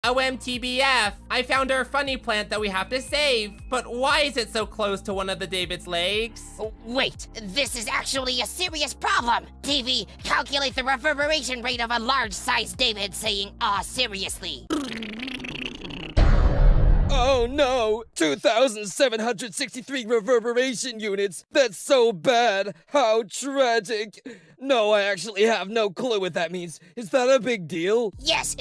OMTBF, I found our funny plant that we have to save. But why is it so close to one of the David's legs? Wait, this is actually a serious problem. TV, calculate the reverberation rate of a large-sized David saying, seriously. Oh no! 2,763 reverberation units! That's so bad! How tragic! No, I actually have no clue what that means. Is that a big deal? Yes,